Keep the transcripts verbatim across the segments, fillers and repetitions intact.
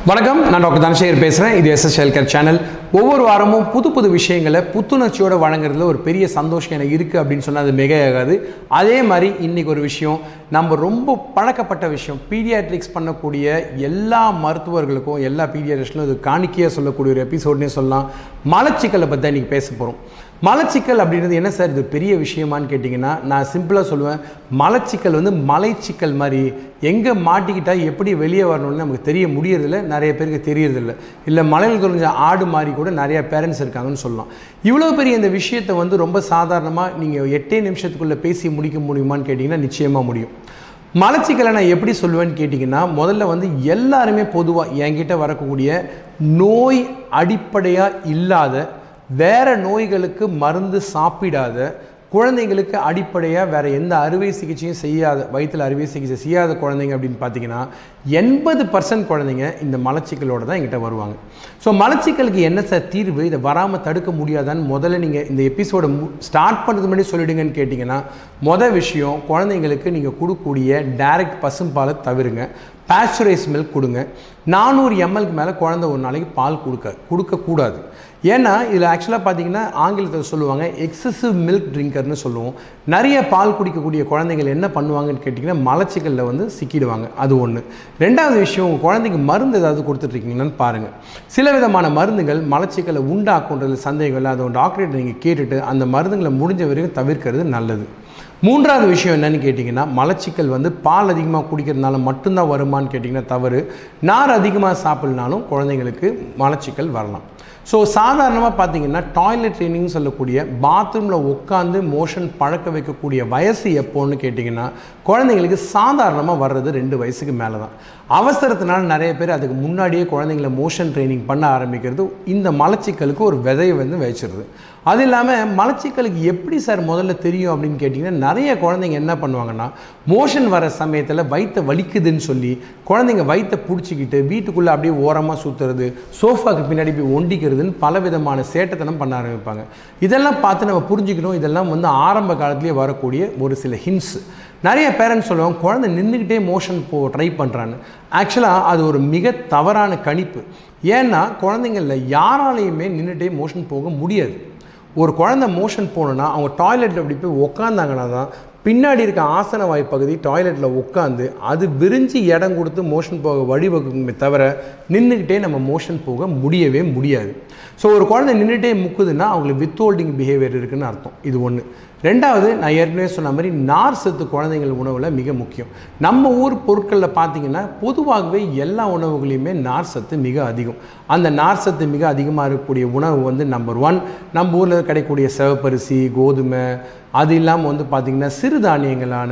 வணக்கம், நான் டாக்டர் தனசேகர் பேசுகிறேன். இது எஸ்எஸ் ஹெல்த்கேர் சேனல். ஒவ்வொரு வாரமும் புது புது விஷயங்களை புத்துணர்ச்சியோடு வழங்குறதுல ஒரு பெரிய சந்தோஷம் எனக்கு இருக்குது அப்படின்னு சொன்னால் அது மிகையாகாது. அதே மாதிரி இன்றைக்கி ஒரு விஷயம், நம்ம ரொம்ப பழக்கப்பட்ட விஷயம், பீடியாட்ரிக்ஸ் பண்ணக்கூடிய எல்லா மருத்துவர்களுக்கும் எல்லா பீடியாட்ரிக்ஸ்லும் இது காணிக்கையாக சொல்லக்கூடிய ஒரு எபிசோட்னே சொல்லலாம். மலச்சிக்கலை பற்றி இன்றைக்கி பேச போகிறோம். மலச்சிக்கல் அப்படின்றது என்ன சார், இது பெரிய விஷயமானு கேட்டிங்கன்னா, நான் சிம்பிளாக சொல்லுவேன், மலச்சிக்கல் வந்து மலைச்சிக்கல் மாதிரி எங்கே மாட்டிக்கிட்டால் எப்படி வெளியே வரணும்னு நமக்கு தெரிய முடியறதில்ல, நிறைய பேருக்கு தெரியறதில்ல. இல்லை மலையில் தொலைஞ்ச ஆடு மாதிரி கூட நிறையா பேரண்ட்ஸ் இருக்காங்கன்னு சொல்லலாம். இவ்வளோ பெரிய இந்த விஷயத்தை வந்து ரொம்ப சாதாரணமாக நீங்கள் எட்டே நிமிஷத்துக்குள்ளே பேசி முடிக்க முடியுமான்னு கேட்டிங்கன்னா நிச்சயமாக முடியும். மலச்சிக்கலை நான் எப்படி சொல்லுவேன்னு கேட்டிங்கன்னா, முதல்ல வந்து எல்லாருமே பொதுவாக என்கிட்ட வரக்கூடிய நோய் அடிப்படையாக இல்லாத, வேறு நோய்களுக்கு மருந்து சாப்பிடாத, குழந்தைங்களுக்கு அடிப்படையாக வேறு எந்த அறுவை சிகிச்சையும் செய்யாத, வயிற்றில் அறுவை சிகிச்சை செய்யாத குழந்தைங்க அப்படின்னு பார்த்தீங்கன்னா எண்பது பர்சன்ட் குழந்தைங்க இந்த மலச்சிக்கலோடு தான் என்கிட்ட வருவாங்க. ஸோ மலச்சிக்கலுக்கு என்ன சார் தீர்வு, இதை வராமல் தடுக்க முடியாதான்னு முதல்ல நீங்கள் இந்த எபிசோடை ஸ்டார்ட் பண்ணுறது முன்னாடி சொல்லிடுங்கன்னு கேட்டிங்கன்னா, மொதல் விஷயம், குழந்தைங்களுக்கு நீங்கள் கொடுக்கக்கூடிய டைரக்ட் பசும்பாலை தவிருங்க. பாஸ்சுரைஸ் மில்க் கொடுங்க. நானூறு எம்எல்க்கு மேலே குழந்தை ஒரு நாளைக்கு பால் கொடுக்க கொடுக்கக்கூடாது. ஏன்னா இதில் ஆக்சுவலாக பார்த்தீங்கன்னா ஆங்கிலத்தில் சொல்லுவாங்க எக்ஸசிவ் மில்க் ட்ரிங்கர்னு சொல்லுவோம். நிறைய பால் குடிக்கக்கூடிய குழந்தைகள் என்ன பண்ணுவாங்கன்னு கேட்டிங்கன்னா மலச்சிக்கலில் வந்து சிக்கிடுவாங்க. அது ஒன்று. ரெண்டாவது விஷயம், உங்கள் குழந்தைக்கு மருந்து ஏதாவது கொடுத்துட்ருக்கீங்கன்னு பாருங்கள். சில விதமான மருந்துகள் மலச்சிக்கலை உண்டாக்குன்றது சந்தேகம் இல்லை, அதை டாக்டர்கிட்ட நீங்கள் கேட்டுட்டு அந்த மருந்துகளை முடிஞ்ச வரைக்கும் தவிர்க்கிறது நல்லது. மூன்றாவது விஷயம் என்னன்னு கேட்டிங்கன்னா, மலச்சிக்கல் வந்து பால் அதிகமாக குடிக்கிறதுனால மட்டும்தான் வருமானு கேட்டிங்கன்னா தவறு. நார் அதிகமாக சாப்பிட்னாலும் குழந்தைங்களுக்கு மலச்சிக்கல் வரலாம். ஸோ சாதாரணமாக பார்த்தீங்கன்னா டாய்லெட் ட்ரைனிங் சொல்லக்கூடிய பாத்ரூமில் உட்காந்து மோஷன் பழக்க வைக்கக்கூடிய வயசு எப்போன்னு கேட்டிங்கன்னா, குழந்தைங்களுக்கு சாதாரணமாக வர்றது ரெண்டு வயசுக்கு மேலே தான். அவசரத்தினால நிறைய பேர் அதுக்கு முன்னாடியே குழந்தைங்கள மோஷன் ட்ரைனிங் பண்ண ஆரம்பிக்கிறது இந்த மலச்சிக்கலுக்கு ஒரு விதையை வந்து வச்சிருது. அது இல்லாமல் மலச்சிக்கலுக்கு எப்படி சார் முதல்ல தெரியும் அப்படின்னு கேட்டிங்கன்னா, நிறைய குழந்தைங்க என்ன பண்ணுவாங்கன்னா, மோஷன் வர சமயத்தில் வயிற்றை வலிக்குதுன்னு சொல்லி குழந்தைங்க வயிற்றை பிடிச்சிக்கிட்டு வீட்டுக்குள்ளே அப்படியே ஓரமாக சுற்றுறது, சோஃபாவுக்கு பின்னாடி போய் ஒண்டிக்கிறதுன்னு பல விதமான சேட்டத்தனம் பண்ண ஆரம்பிப்பாங்க. இதெல்லாம் பார்த்து நம்ம புரிஞ்சுக்கணும், இதெல்லாம் வந்து ஆரம்ப காலத்திலே வரக்கூடிய ஒரு சில ஹிண்ட்ஸ். நிறைய பேரண்ட்ஸ் சொல்லுவாங்க குழந்தை நின்றுக்கிட்டே மோஷன் போ ட்ரை பண்ணுறான்னு. ஆக்சுவலாக அது ஒரு மிக தவறான கணிப்பு. ஏன்னா குழந்தைங்களில் யாராலையுமே நின்றுட்டே மோஷன் போக முடியாது. ஒரு குழந்தை மோஷன் போகணுன்னா அவங்க டாய்லெட்டில் அப்படி போய் உக்காந்தாங்கன்னா தான் பின்னாடி இருக்க ஆசன வாய் பகுதி டாய்லெட்டில் உட்காந்து அது விரிஞ்சு இடம் கொடுத்து மோஷன் போக வழிவகுக்குமே தவிர நின்றுக்கிட்டே நம்ம மோஷன் போக முடியவே முடியாது. ஸோ ஒரு குழந்தை நின்றுட்டே முக்குதுன்னா அவங்களுக்கு வித் ஹோல்டிங் பிஹேவியர் இருக்குதுன்னு அர்த்தம். இது ஒன்று. ரெண்டாவது, நான் ஏற்கனவே சொன்ன மாதிரி நார் சத்து குழந்தைங்கள் உணவில் மிக முக்கியம். நம்ம ஊர் பொருட்களில் பார்த்திங்கன்னா பொதுவாகவே எல்லா உணவுகளையுமே நார் சத்து மிக அதிகம். அந்த நார் சத்து மிக அதிகமாக இருக்கக்கூடிய உணவு வந்து நம்பர் ஒன், நம்ம ஊரில் கிடைக்கக்கூடிய சிவப்பரிசி, கோதுமை, அது இல்லாமல் வந்து பார்த்திங்கன்னா சிறுதானியங்களான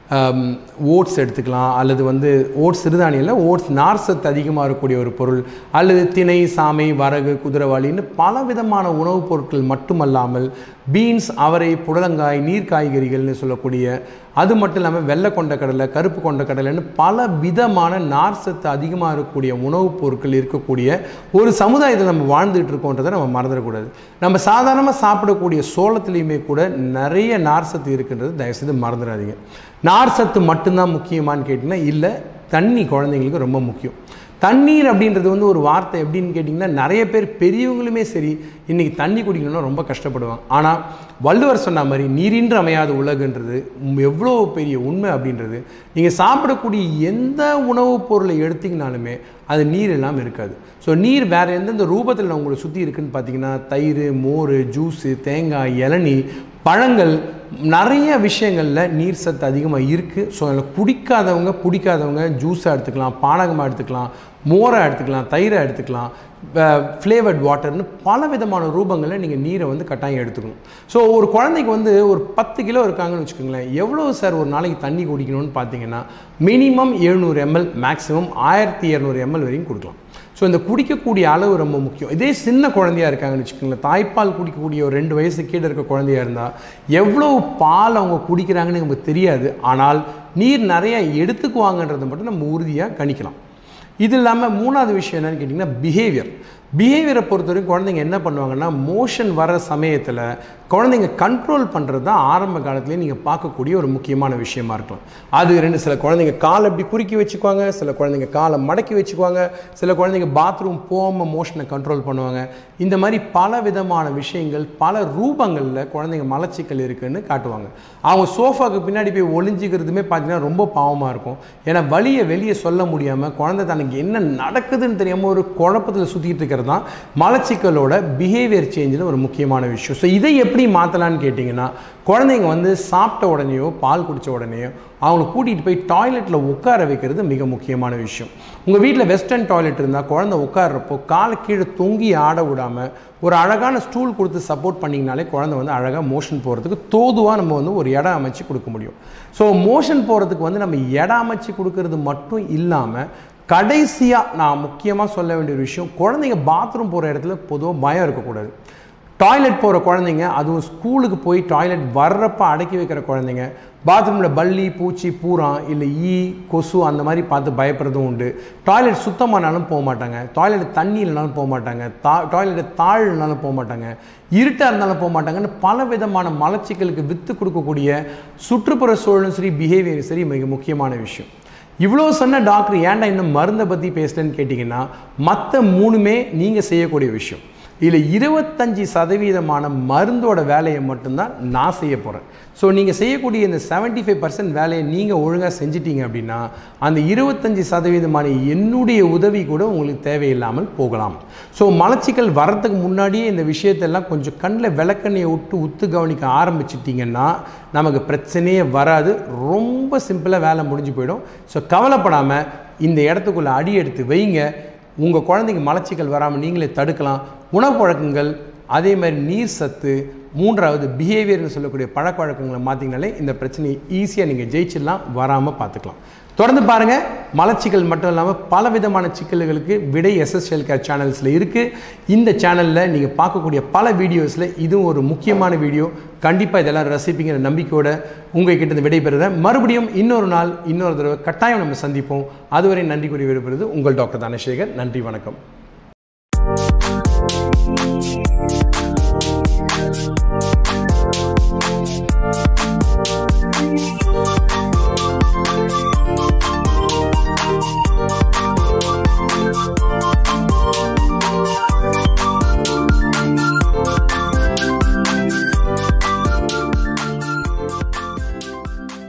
ஓட்ஸ் எடுத்துக்கலாம், அல்லது வந்து ஓட்ஸ் சிறுதானியத்தில் ஓட்ஸ் நார் சத்து அதிகமாக இருக்கக்கூடிய ஒரு பொருள், அல்லது திணை, சாமை, வரகு, குதிரைவாளின்னு பல விதமான உணவுப் பொருட்கள் மட்டுமல்லாமல் பீன்ஸ், அவரை, புடலங்காய், நீர் காய்கறிகள்னு சொல்லக்கூடிய, அது மட்டும் இல்லாமல் வெள்ளை கொண்ட கடலை, கருப்பு கொண்ட கடலைன்னு பல விதமான நார் சத்து அதிகமாக இருக்கக்கூடிய உணவுப் பொருட்கள் இருக்கக்கூடிய ஒரு சமுதாயத்தில் நம்ம வாழ்ந்துகிட்டு இருக்கோன்றதை நம்ம மறந்துடக்கூடாது. நம்ம சாதாரணமாக சாப்பிடக்கூடிய சோளத்துலேயுமே கூட நிறைய நார் சத்து இருக்குன்றது தயவுசெய்து மறந்துடாதீங்க. நார் சத்து மட்டும்தான் முக்கியமானு கேட்டிங்கன்னா இல்லை, தண்ணி குழந்தைங்களுக்கு ரொம்ப முக்கியம். தண்ணீர் அப்படின்றது வந்து ஒரு வார்த்தை எப்படின்னு கேட்டிங்கன்னா, நிறைய பேர் பெரியவங்களுமே சரி இன்றைக்கி தண்ணி குடிக்கணும்னா ரொம்ப கஷ்டப்படுவாங்க. ஆனால் வள்ளுவர் சொன்ன மாதிரி நீரின்றி அமையாத உலகுன்றது எவ்வளோ பெரிய உண்மை அப்படின்றது. நீங்கள் சாப்பிடக்கூடிய எந்த உணவுப் பொருளை எடுத்திங்கனாலுமே அது நீர் இல்லாமல் இருக்காது. ஸோ நீர் வேறு எந்தெந்த ரூபத்தில் உங்களை சுற்றி இருக்குதுன்னு பார்த்தீங்கன்னா, தயிர், மோர், ஜூஸு, தேங்காய், இளநீ, பழங்கள், நிறைய விஷயங்களில் நீர் சத்து அதிகமாக இருக்குது. ஸோ அதில் குடிக்காதவங்க பிடிக்காதவங்க ஜூஸாக எடுத்துக்கலாம், பானகமாக எடுத்துக்கலாம், மோராக எடுத்துக்கலாம், தயிரை எடுத்துக்கலாம், ஃப்ளேவர்ட் வாட்டர்னு பல விதமான ரூபங்களில் நீங்கள் நீரை வந்து கட்டாயம் எடுத்துக்கணும். ஸோ ஒரு குழந்தைக்கு வந்து ஒரு பத்து கிலோ இருக்காங்கன்னு வச்சுக்கோங்களேன், எவ்வளோ சார் ஒரு நாளைக்கு தண்ணி குடிக்கணும்னு பார்த்தீங்கன்னா மினிமம் எழுநூறு எம்எல், மேக்ஸிமம் ஆயிரத்தி இரநூறு எம்எல் வரைக்கும் கொடுக்கலாம். ஸோ இந்த குடிக்கக்கூடிய அளவு ரொம்ப முக்கியம். இதே சின்ன குழந்தையாக இருக்காங்கன்னு வச்சுக்கோங்களேன், தாய்ப்பால் குடிக்கக்கூடிய ஒரு ரெண்டு வயசு கீழே இருக்க குழந்தையாக இருந்தால் எவ்வளோ பால் அவங்க குடிக்கிறாங்கன்னு நமக்கு தெரியாது. ஆனால் நீர் நிறைய எடுத்துக்குவாங்கன்றதை மட்டும் நம்ம உறுதியாக கணிக்கலாம். இது இல்லாமல் மூணாவது விஷயம் என்னென்னு கேட்டிங்கன்னா பிஹேவியர். பிஹேவியரை பொறுத்தவரைக்கும் குழந்தைங்க என்ன பண்ணுவாங்கன்னா, மோஷன் வர சமயத்தில் குழந்தைங்க கண்ட்ரோல் பண்ணுறது தான் ஆரம்ப காலத்துலேயே நீங்கள் பார்க்கக்கூடிய ஒரு முக்கியமான விஷயமா இருக்கலாம். அது ரெண்டு சில குழந்தைங்க காலை இப்படி குறுக்கி வச்சுக்குவாங்க, சில குழந்தைங்க காலை மடக்கி வச்சுக்குவாங்க, சில குழந்தைங்க பாத்ரூம் போகாமல் மோஷனை கண்ட்ரோல் பண்ணுவாங்க. இந்த மாதிரி பல விதமான விஷயங்கள் பல ரூபங்களில் குழந்தைங்க மலச்சிக்கல் இருக்குதுன்னு காட்டுவாங்க. அவங்க சோஃபாவுக்கு பின்னாடி போய் ஒளிஞ்சிக்கிறதுமே பார்த்தீங்கன்னா ரொம்ப பாவமாக இருக்கும். ஏன்னா வலியை வெளியே சொல்ல முடியாமல் குழந்தை தனக்கு என்ன நடக்குதுன்னு தெரியாமல் ஒரு குழப்பத்தில் சுற்றிட்டு இருக்கிறது தான் மலச்சிக்கலோட பிஹேவியர் சேஞ்சில் ஒரு முக்கியமான விஷயம். ஸோ இதை எப்படி மாற்றலான்னு கேட்டிங்கன்னா, குழந்தைங்க வந்து சாப்பிட்ட உடனேயோ பால் குடித்த உடனேயோ அவங்கள கூட்டிகிட்டு போய் டாய்லெட்டில் உட்கார வைக்கிறது மிக முக்கியமான விஷயம். உங்கள் வீட்டில் வெஸ்டர்ன் டாய்லெட் இருந்தால் குழந்தை உட்கார்றப்போ காலை கீழே தொங்கி ஆட விடாமல் ஒரு அழகான ஸ்டூல் கொடுத்து சப்போர்ட் பண்ணிங்கனாலே குழந்தை வந்து அழகாக மோஷன் போகிறதுக்கு தோதுவாக நம்ம வந்து ஒரு இடம் அமைச்சு கொடுக்க முடியும். ஸோ மோஷன் போகிறதுக்கு வந்து நம்ம இடம் அமைச்சு கொடுக்கறது மட்டும் இல்லாமல், கடைசியாக நான் முக்கியமாக சொல்ல வேண்டிய ஒரு விஷயம், குழந்தைங்க பாத்ரூம் போகிற இடத்துல பொதுவாக பயம் இருக்கக்கூடாது. டாய்லெட் போகிற குழந்தைங்க, அதுவும் ஸ்கூலுக்கு போய் டாய்லெட் வர்றப்ப அடக்கி வைக்கிற குழந்தைங்க, பாத்ரூமில் பல்லி பூச்சி பூரா இல்லை ஈ கொசு அந்த மாதிரி பார்த்து பயப்படுறதும் உண்டு. டாய்லெட் சுத்தமானாலும் போக மாட்டாங்க, டாய்லெட் தண்ணி இல்லைனாலும் போக மாட்டாங்க, தா டாய்லெட் தாழ் இல்லைனாலும் போக மாட்டாங்க, இருட்டாக இருந்தாலும் போக மாட்டாங்கன்னு பல விதமான மலச்சிக்கலுக்கு வித்து கொடுக்கக்கூடிய சுற்றுப்புற சூழலும் சரி பிஹேவியரும் சரி மிக முக்கியமான விஷயம். இவ்வளோ சொன்ன டாக்டர் ஏன்டா இன்னும் மருந்தை பற்றி பேசலன்னு கேட்டிங்கன்னா, மற்ற மூணுமே நீங்கள் செய்யக்கூடிய விஷயம். இதில் இருபத்தஞ்சி சதவீதமான மருந்தோட வேலையை மட்டும்தான் நான் செய்ய போகிறேன். ஸோ நீங்கள் செய்யக்கூடிய இந்த செவன்ட்டி ஃபைவ் பர்சன்ட் வேலையை நீங்கள் ஒழுங்காக செஞ்சிட்டிங்க அப்படின்னா, அந்த இருபத்தஞ்சி சதவீதமான என்னுடைய உதவி கூட உங்களுக்கு தேவையில்லாமல் போகலாம். ஸோ மலச்சிக்கல் வரத்துக்கு முன்னாடியே இந்த விஷயத்தெல்லாம் கொஞ்சம் கண்ணில் விளக்கண்ணையை விட்டு உத்து கவனிக்க ஆரம்பிச்சிட்டிங்கன்னா நமக்கு பிரச்சனையே வராது. ரொம்ப சிம்பிளாக வேலை முடிஞ்சு போயிடும். ஸோ கவலைப்படாமல் இந்த இடத்துக்குள்ளே அடி எடுத்து வைங்க. உங்கள் குழந்தைக்கு மலச்சிக்கல் வராமல் நீங்களே தடுக்கலாம். உணவு பழக்கங்கள், அதே மாதிரி நீர் சத்து, மூன்றாவது பிஹேவியர்னு சொல்லக்கூடிய பழக்க வழக்கங்களை மாற்றிங்கனாலே இந்த பிரச்சனையை ஈஸியாக நீங்கள் ஜெயிச்சிடலாம், வராமல் பார்த்துக்கலாம். தொடர்ந்து பாருங்கள். மலச்சிக்கல் மட்டும் இல்லாமல் பல விதமான சிக்கல்களுக்கு விடை எஸ்எஸ் ஹெல்த் கேர் சேனல்ஸில் இருக்குது. இந்த சேனலில் நீங்கள் பார்க்கக்கூடிய பல வீடியோஸில் இதுவும் ஒரு முக்கியமான வீடியோ. கண்டிப்பாக இதெல்லாம் ரசிப்பீங்கிற நம்பிக்கையோடு உங்கள் கிட்ட விடை பெறுறேன். மறுபடியும் இன்னொரு நாள் இன்னொரு தடவை கட்டாயம் நம்ம சந்திப்போம். அதுவரை நன்றி கூறி விடைபெறுவது உங்கள் டாக்டர் தனசேகர். நன்றி, வணக்கம்.